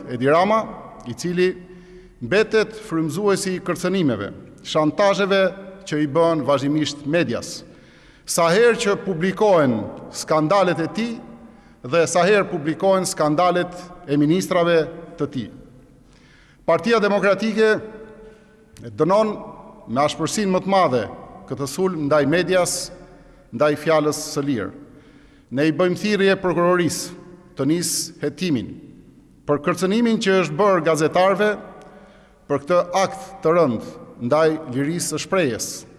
Edi Rama, i cili mbetet frymëzuesi i kërcënimeve, shantazheve që i bën vazhdimisht medias. Sa herë që publikohen skandalet e tij dhe sa herë publikohen skandalet e ministrave të tij. Partia Demokratike dënon me ashpërsinë më të madhe këtë sulm ndaj medias, ndaj fjalës së lirë. Ne i bëjmë thirrje prokurorisë të nisë hetimin për kërcënimin që është bërë gazetarëve për këtë akt të rëndë ndaj lirisë së shprehjes.